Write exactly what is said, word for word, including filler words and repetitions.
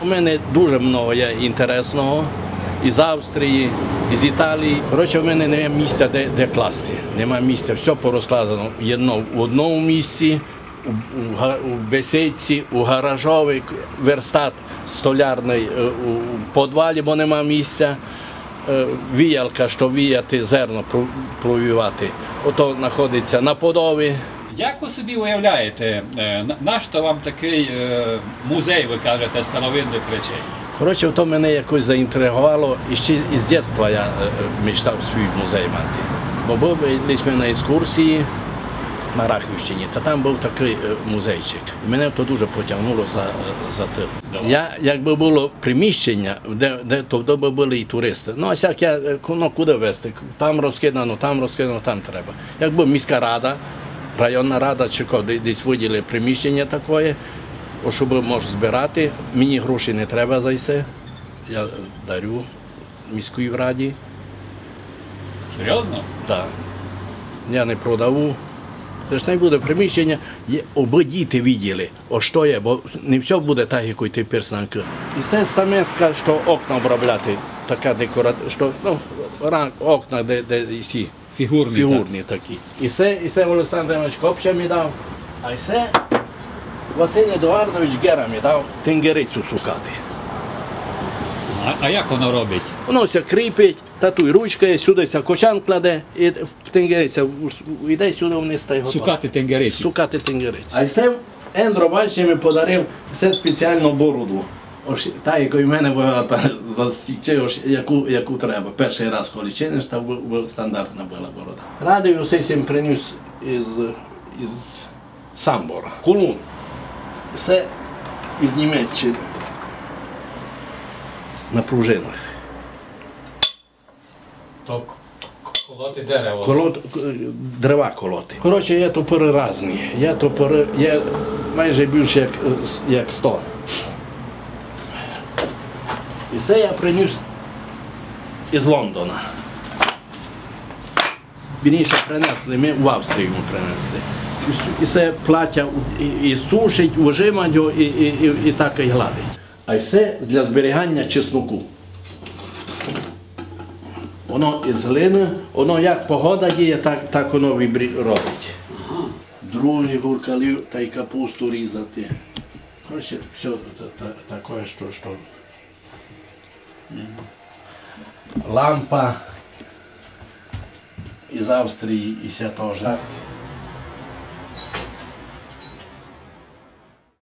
У мене дуже багато є інтересного. Із Австрії, із Італії. Коротше, в мене немає місця, де, де класти. Немає місця, все порозкладено в одному місці, у, у, у бесідці, у гаражовий верстат столярний, у підвалі, бо немає місця. Віялка, що віяти, зерно провівати, ото знаходиться на подові. Як ви собі уявляєте, нащо вам такий музей, ви кажете, старовинних речей? Коротше, то мене якось заінтригувало, і ще з дитинства я мечтав свій музей мати. Бо були ми на екскурсії на Рахівщині, та там був такий музейчик. І мене то дуже потягнуло за, за тим. Я, якби було приміщення, де, де то би були і туристи. Ну, а як я, ну, куди везти? Там розкидано, там розкидано, там треба. Якби міська рада, районна рада, чи десь виділи приміщення таке, щоб можна збирати, мені гроші не треба за це, я дарю міській раді. Серйозно? Так. Я не продаву. Це ж не буде приміщення, аби діти бачили, о що є, бо не все буде так, як і тепер станки. І це стамеска, що окна обробляти, така декорація, що, ну, окна, де, де всі. Фігурні, Фігурні так. такі. І це, і це Олександр Іванович Копча мені дав, а це Василь Едуардович Гера мені дав тенгерицю сукати. А, а як воно робить? Воно все кріпить, та тут ручка є, сюди ся кочан кладе, і тенгериця йде сюди вниз та й готова. Сукати тенгерицю. Сукати тенгерицю. А це Ендро бачить, мені подарив це спеціальну бороду. Ось та, яку в мене була засіче, яку, яку треба. Перший раз, коли чиниш, та була стандартна була борода. Радий усе сім приніс із, із Самбора. Кулун. Це із Німеччини. На пружинах. То колоти дерево. Колот, дрова колоти. Коротше, є топори різні. Є топори, є майже більше як, як сто. І це я приніс із Лондона. Вірніше принесли, ми в Австрію ми принесли. І це плаття і, і сушить, вижимать його, і, і, і, і так і гладить. А це для зберігання чесноку. Воно із глини, воно як погода є, так, так воно робить. Ага. Другі гуркалі та й капусту різати. Коротше, все таке, що, що. Лампа із Австрії і ся теж.